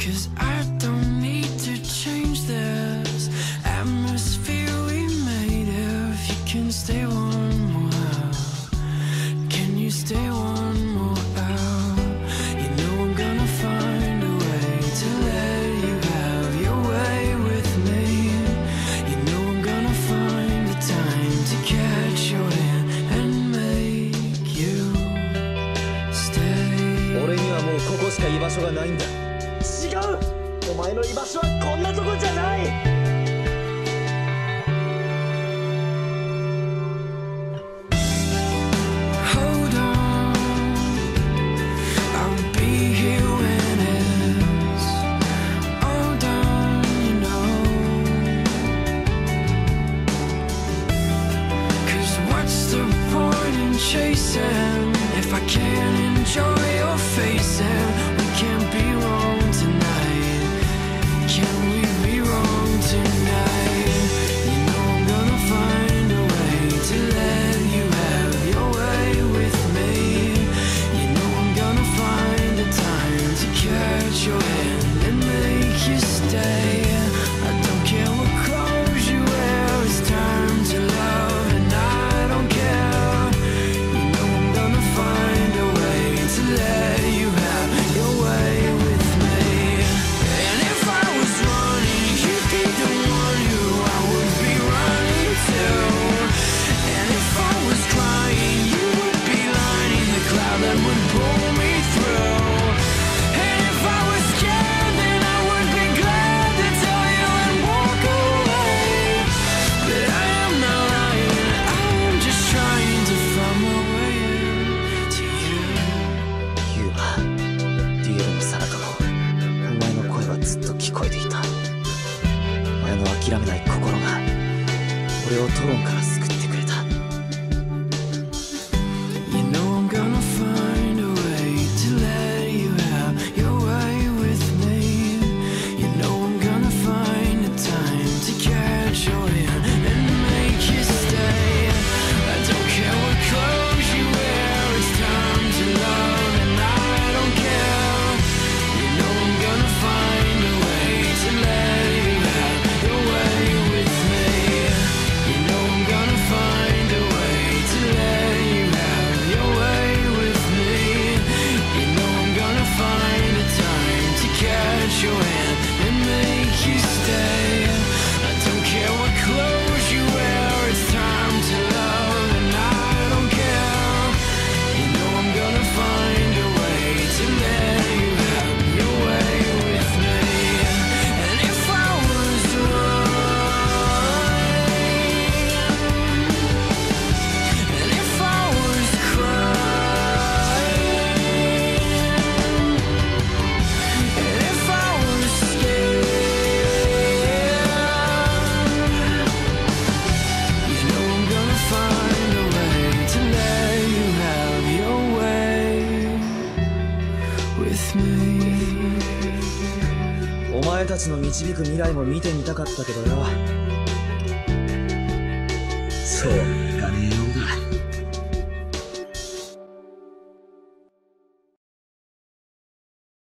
'Cause I don't need to change this atmosphere we made. If you can stay one more hour, can you stay one more hour? You know I'm gonna find a way to let you have your way with me. You know I'm gonna find the time to catch your hand and make you stay. 俺にはもうここしか居場所がないんだ。違う、お前の居場所はこんなとこじゃない。 Chasing, if I can't enjoy your face and we can't be wrong tonight, can we be wrong tonight? You know I'm gonna find a way to let you have your way with me. You know I'm gonna find a time to catch your hand and make you stay. I don't care what clothes you wear, it's time to love and I don't care. Let you have your way with me. And if I was running, you'd be the one who I would be running to. And if I was crying, you would be lining the cloud that would pull me through. And if I was scared, then I would be glad to tell you and walk away. But I am not lying, I am just trying to find my way to you. デュエルのさなかもお前の声はずっと聞こえていた。お前の諦めない心が俺をトロンから救ってくれた。 You know I'm gonna find a way to let you have your way with me. You know I'm gonna find a time to catch your hand and make you stay. I don't care what clothes you wear, it's time to love and I don't care. You know I'm gonna find a way to let you have your way with me. You know I'm gonna find a way to let you have your way with me. You know I'm gonna find a time to catch your hand and make you stay. I don't care what clothes you wear, it's time to love and I don't care. You know I'm gonna find a way to let you have your way with me. And if I was running, and if I was crying, and if I was scared, you know I'm gonna find a way to let you have your way with me. お前たちの導く未来も見てみたかったけどよ。そう。